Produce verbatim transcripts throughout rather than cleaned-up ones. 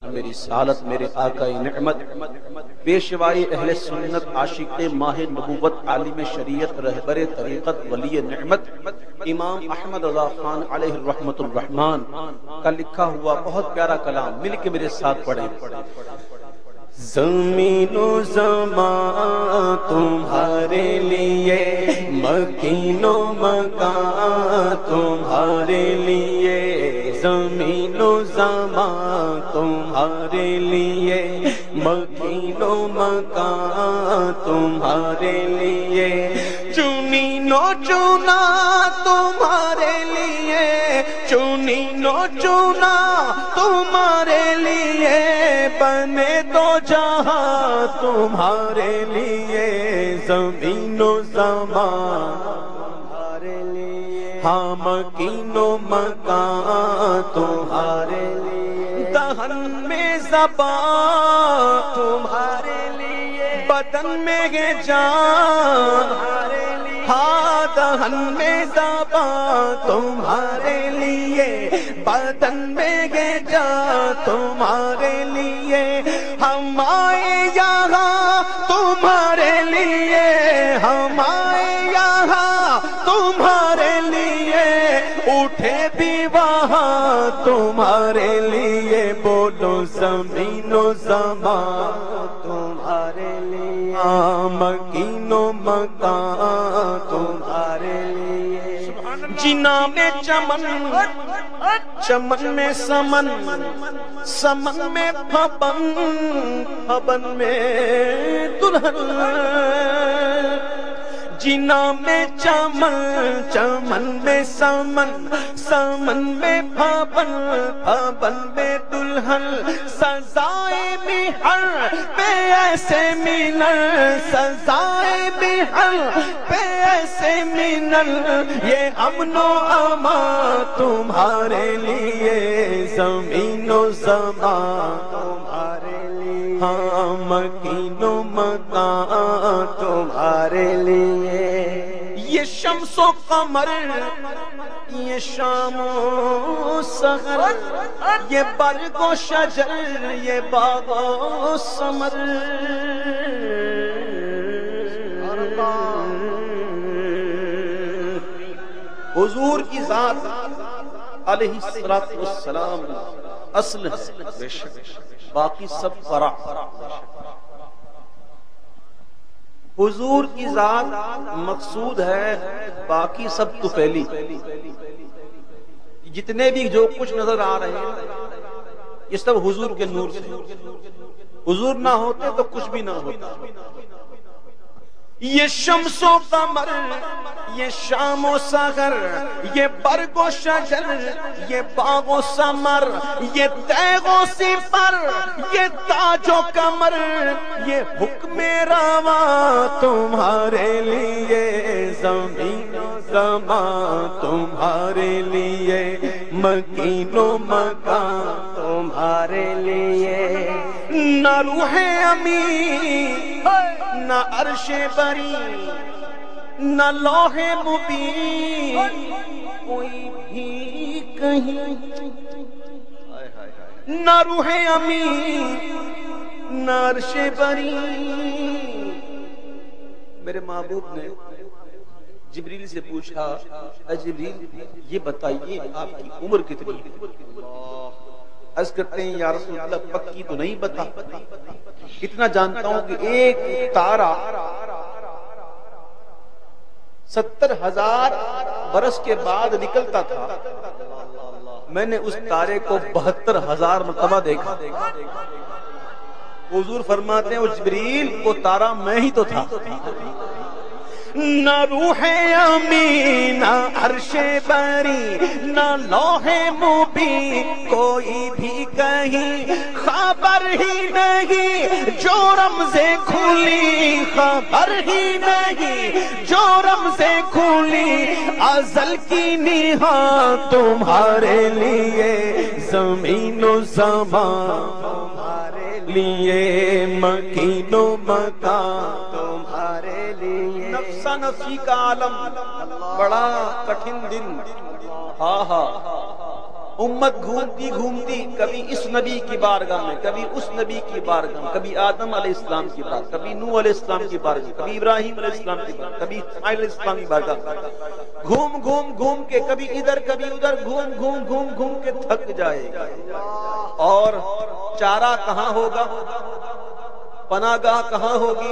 میری سالت میرے آقا نعمت پیشوائی اہل سنت عاشق ماہ نبوت عالم شریعت رہبر طریقت ولی نعمت امام احمد رضا خان علیہ الرحمت الرحمن کا لکھا ہوا بہت پیارا کلام مل کے میرے ساتھ پڑھیں۔ زمین و زمان تمہارے لیے، مکین و مکان تمہارے لیے، زمین و زمان تمہارے لیے، مکین و مکان تمہارے لیے، چنی نو چنا تمہارے لیے، چنی نو چنا تمہارے لیے، بنے تو جہاں تمہارے لیے، زمین و زمان تمہارے لیے، ہاں مکین و مکان تمہارے لیے، دہن میں زبان تمہارے لیے، بدن میں ہے جان تمہارے لیے، ہاں دہن میں زبان تمہارے لیے، بدن میں ہے جان تمہارے لیے، ہم آئے یہاں تمہارے لیے، ہم آئے یہاں تمہارے لیے، اٹھے بھی وہاں تمہارے لیے، بولو زمین و زمان تمہارے لیے، مکین و مکان تمہارے لیے، جنا میں چمن، چمن میں سمن، سمن میں پھبن، پھبن میں دلہن، جنا میں چمن، چمن میں سمن، سمن میں پھبن، پھبن میں دلہن، سزائے بہر پہ ایسے ملن، سزائے بہر پہ ایسے ملن، یہ امن و امان تمہارے لیے، زمین و زمان تمہارے لیے، ہاں مکین و مکان تمہارے لیے، یہ شمس و قمر، یہ شام و سحر، یہ برگ و شجر، یہ باغ و ثمر، حضور کی ذات علیہ السلام اصل ہے، باقی سب فرع، حضور کی ذات مقصود ہے، باقی سب طفیلی، جتنے بھی جو کچھ نظر آ رہے ہیں یہ سب حضور کے نور سے، حضور نہ ہوتے تو کچھ بھی نہ ہوتا، یہ شمس و قمر، یہ شام و سحر، یہ برگ و شجر، یہ باغ و ثمر، یہ تیغ و سپر، یہ تاج و کمر، یہ حکم رواں تمہارے لیے، زمین و زمان تمہارے لیے، مکین و مکان تمہارے لیے، نہ روح امین، نہ عرش بری، نہ لوح مبین، کوئی بھی کہیں، نہ روح امین، نہ عرش بری۔ میرے محبوب نے جبریل سے پوچھا، اے جبریل یہ بتائیے آپ کی عمر کتنی ہے؟ عرض کرتے ہیں یا رسول اللہ پکی تو نہیں بتا، اتنا جانتا ہوں کہ ایک تارا ستر ہزار برس کے بعد نکلتا تھا، میں نے اس تارے کو بہتر ہزار مرتبہ دیکھا۔ حضور فرماتے ہیں وہ جبریل وہ تارا میں ہی تو تھا، نہ روح امین، نہ عرش بری، نہ لوح مبین، کوئی بھی کہیں خبر ہی نہیں، جو رمزیں کھلی خبر ہی نہیں، جو رمزیں کھلی ازل کی نہاں تمہارے لیے، زمین و زمان تمہارے لیے، مکین و مکان تمہارے لیے، نفسا نفسی کا عالم بڑا کٹھن دن، ہاں ہاں امت گھومتی گھومتی کبھی اس نبی کی بارگاہ میں، کبھی اس نبی کی بارگاہ میں، کبھی آدم علیہ السلام کی بارگاہ، کبھی نوح علیہ السلام کی بارگاہ، کبھی ابراہیم علیہ السلام کی بارگاہ، کبھی اسماعیل علیہ السلام کی بارگاہ، گھوم گھوم گھوم کے کبھی ادھر کبھی ادھر گھوم گھوم گھوم گھوم کے تھک جائے گا، اور چارہ کہاں ہوگا، پناہ گاہ کہاں ہوگی،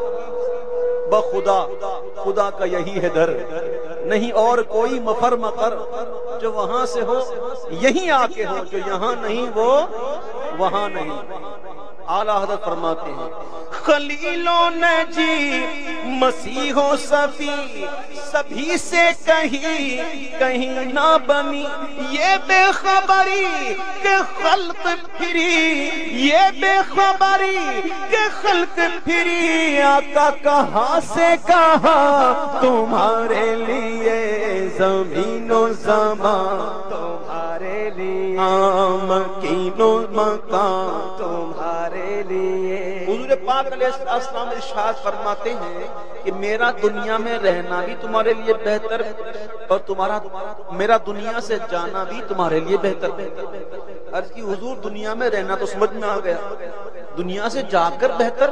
بخدا خدا کا یہی ہے در، نہیں اور کوئی مفر مقر، جو وہاں سے ہو یہیں آ کے ہو، جو یہاں نہیں وہ وہاں نہیں۔ اعلیٰ حضرت فرماتے ہیں خلیلوں نے جی مسیح و صفی سبھی سے کہیں کہیں نہ بنی، یہ بے خبری کہ خلق پھری، یہ بے خبری کہ خلق پھری، آقا کہاں سے کہاں تمہارے لیے زمین و زمان، تمہارے لیے مکین و مکان، تمہارے لیے۔ حضور پاک علیہ السلام ارشاد فرماتے ہیں کہ میرا دنیا میں رہنا بھی تمہارے لیے بہتر، اور تمہارا میرا دنیا سے جانا بھی تمہارے لیے بہتر۔ عرض کی حضور دنیا میں رہنا تو سمجھ میں آ گیا، دنیا سے جا کر بہتر؟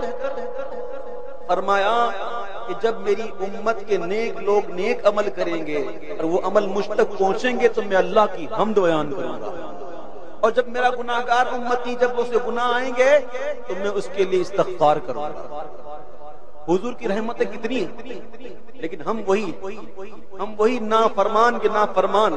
فرمایا کہ جب میری امت کے نیک لوگ نیک عمل کریں گے اور وہ عمل مجھ تک پہنچیں گے تو میں اللہ کی حمد بیان کروں گا، اور جب میرا گناہگار امتی جب اسے گناہ آئیں گے تو میں اس کے لیے استغفار کروں گا۔ حضور کی رحمتیں کتنی ہیں، لیکن ہم وہی ہم وہی نافرمان کے نافرمان،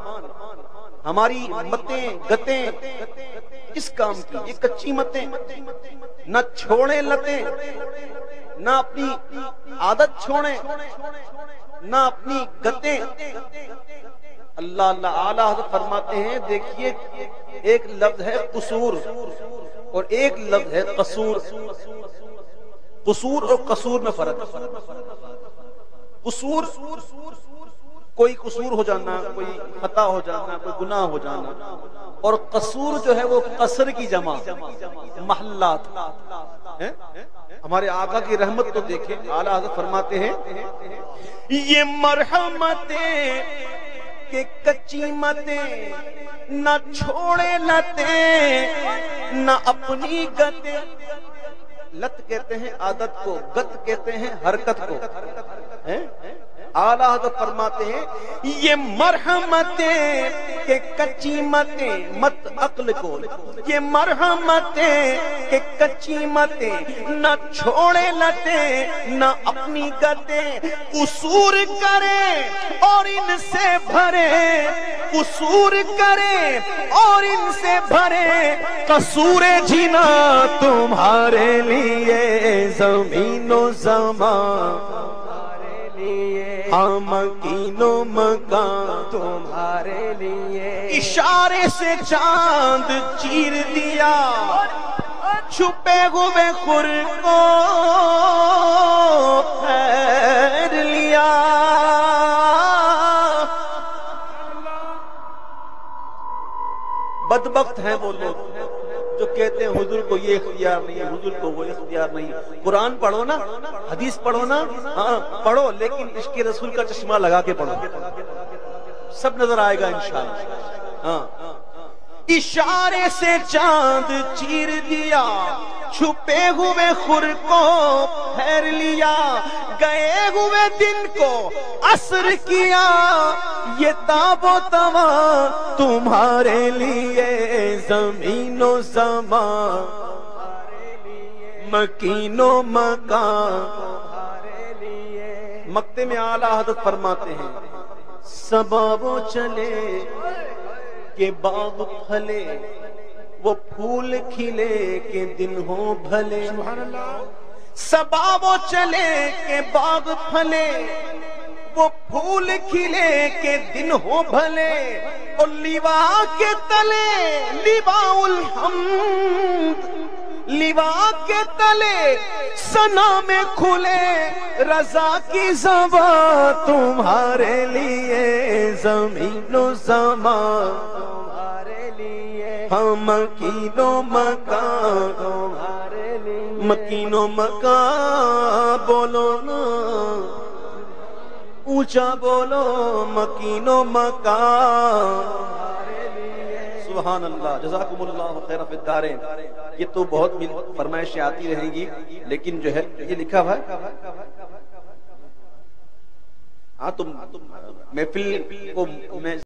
ہماری متیں گتیں کس کام کی، یہ کچی متیں، نہ چھوڑیں لتیں، نہ اپنی عادت چھوڑیں، نہ اپنی گتیں۔ اللہ اللہ اعلیٰ حضرت فرماتے ہیں دیکھیے ایک لفظ ہے قصور اور ایک لفظ ہے قصور۔ قصور اور قصور میں فرق ہے۔ قصور کوئی قصور ہو جانا، کوئی خطا ہو جانا، کوئی گناہ ہو جانا، اور قصور جو ہے وہ قصر کی جمع محلات ہیں۔ ہمارے آقا کی رحمت تو دیکھیں، اعلیٰ حضرت فرماتے ہیں یہ مرحمتیں کہ کچی متیں، نہ چھوڑے لتیں نہ اپنی گتیں۔ لت کہتے ہیں عادت کو، گت کہتے ہیں حرکت کو۔ اعلیٰ حضرت فرماتے ہیں یہ مرحمتیں کہ کچی متیں، مت عقل کو، یہ مرحمتیں کہ کچی متیں، نہ چھوڑے لتیں نہ اپنی گتیں، قصور کرے اور ان سے بھرے، قصور کرے اور ان سے بھرے، قصور جینا تمہارے لیے زمین و زمان، ہم مکین و مکان تمہارے لیے۔ اشارے سے چاند چیر دیا چھپے ہوئے خور کو پھیر لیا، بدبخت ہیں وہ لوگ جو کہتے ہیں حضور کو یہ اختیار نہیں، حضور کو وہ اختیار نہیں۔ قرآن پڑھو نا، حدیث پڑھو نا، ہاں پڑھو، لیکن عشق رسول کا چشمہ لگا کے پڑھو، سب نظر آئے گا انشاءاللہ۔ ہاں اشارے سے چاند چیر دیا چھپے ہوئے خور کو پھیر لیا، گئے ہوئے دن کو عصر کیا، یہ تاب و توا تمہارے لیے زمین و زمان، مکین و مکان تمہارے لیے۔ مکتے میں اعلیٰ حضرت فرماتے ہیں صبا وہ چلے کہ باغ پھلے، وہ پھول کھلے کہ دن ہو بھلے، صبا وہ چلے کہ باغ پھلے، وہ پھول کھلے کہ دن ہو بھلے، اور لیوا کے تلے لیوا الحمد، لیوا کے تلے ثنا میں کھلے، رضا کی زبان تمہارے لیے زمین و زمان تمہارے لیے، ہم مکین و مکان تمہارے لیے۔ مکین و مکان بولو نا، اونچا بولو، مکین و مکان تمہارے لیے۔ سبحان اللہ، جزاکم اللہ خیر فی الدارین۔ یہ تو بہت فرمائشیں آتی رہیں گی، لیکن جو ہے یہ لکھا ہوا ہے ہاں تم محفل کو میں